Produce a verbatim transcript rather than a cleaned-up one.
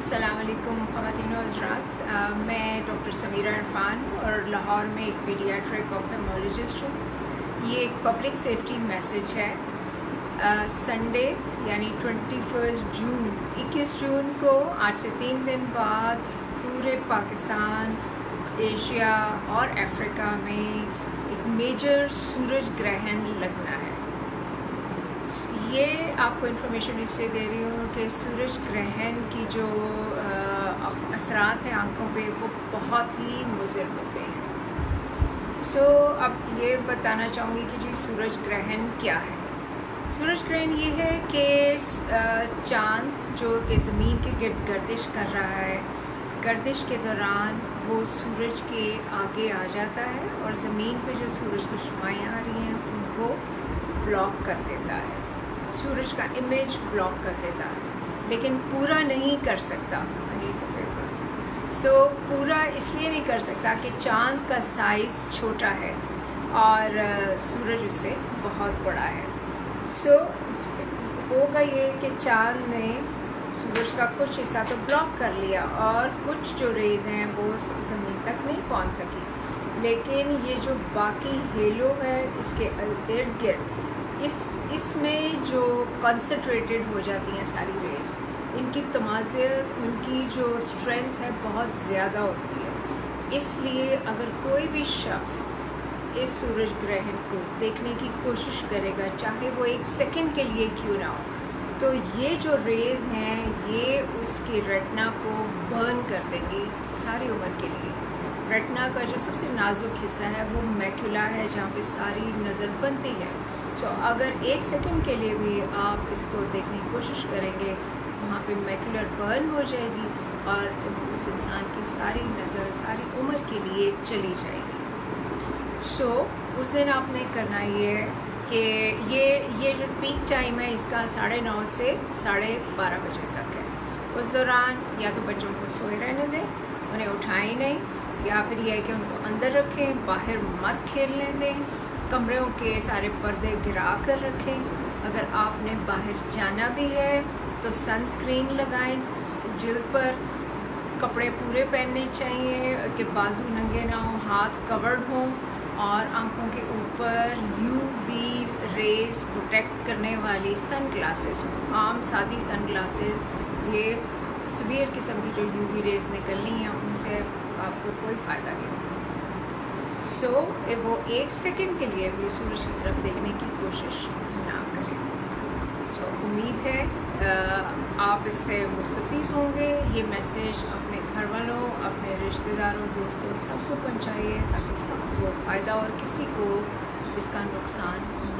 अस्सलाम वालेकुम ख़वातीन व हज़रात। मैं डॉक्टर समीरा इरफान और लाहौर में एक पीडियाट्रिक ऑप्थेल्मोलॉजिस्ट हूँ। ये एक पब्लिक सेफ्टी मैसेज है। संडे यानी इक्कीस जून इक्कीस जून को आज से तीन दिन बाद पूरे पाकिस्तान, एशिया और अफ्रीका में एक मेजर सूरज ग्रहण लगना है। ये आपको इन्फॉर्मेशन इसलिए दे रही हूँ कि सूरज ग्रहण की जो असरात हैं आँखों पे वो बहुत ही मुज़र होते हैं। सो so, अब ये बताना चाहूँगी कि जी सूरज ग्रहण क्या है। सूरज ग्रहण ये है कि चाँद जो कि ज़मीन के गिर्द गर्दिश कर रहा है, गर्दिश के दौरान वो सूरज के आगे आ जाता है और ज़मीन पे जो सूरज की शुआएँ आ रही हैं उनको ब्लॉक कर देता है, सूरज का इमेज ब्लॉक कर देता है, लेकिन पूरा नहीं कर सकता। सो so, पूरा इसलिए नहीं कर सकता कि चाँद का साइज़ छोटा है और सूरज उससे बहुत बड़ा है। सो so, होगा ये कि चाँद ने सूरज का कुछ हिस्सा तो ब्लॉक कर लिया और कुछ जो रेज़ हैं वो ज़मीन तक नहीं पहुंच सकी, लेकिन ये जो बाकी हेलो है इसके इर्द गिर्द इस इसमें जो कंसंट्रेटेड हो जाती हैं सारी रेज़, इनकी तमाज़ियत, उनकी जो स्ट्रेंथ है बहुत ज़्यादा होती है। इसलिए अगर कोई भी शख्स इस सूरज ग्रहण को देखने की कोशिश करेगा, चाहे वो एक सेकंड के लिए क्यों ना हो, तो ये जो रेज़ हैं ये उसकी रेटिना को बर्न कर देंगी सारी उम्र के लिए। रेटिना का जो सबसे नाजुक हिस्सा है वो मैक्यूला है, जहाँ पे सारी नज़र बनती है। सो so, अगर एक सेकंड के लिए भी आप इसको देखने की कोशिश करेंगे, वहाँ पे मैक्यूलर बर्न हो जाएगी और उस इंसान की सारी नज़र सारी उम्र के लिए चली जाएगी। सो so, उस दिन आपने करना ये है कि ये ये जो पीक टाइम है इसका साढ़े नौ से साढ़े बारह बजे तक है। उस दौरान या तो बच्चों को सोए रहने दें, उन्हें उठाएं नहीं, या फिर यह है कि उनको अंदर रखें, बाहर मत खेलने दें, कमरों के सारे पर्दे गिरा कर रखें। अगर आपने बाहर जाना भी है तो सनस्क्रीन लगाएं, जिल्द पर कपड़े पूरे पहनने चाहिए कि बाजू नंगे ना हो, हाथ कवर्ड हों और आँखों के ऊपर यूवी रेज़ प्रोटेक्ट करने वाली सन ग्लासेस हों। आम सादी सन ग्लासेस, ये सवीयर किस्म की जो यूवी रेज़ निकलनी हैं उनसे आपको कोई फ़ायदा नहीं होगा। सो so, वो एक सेकंड के लिए भी सूरज की तरफ देखने की कोशिश ना करें। सो so, उम्मीद है आ, आप इससे मुस्तफ़ीद होंगे। ये मैसेज अपने घर वालों, अपने रिश्तेदारों, दोस्तों सबको पहुंचाइए ताकि सबको फ़ायदा और किसी को इसका नुकसान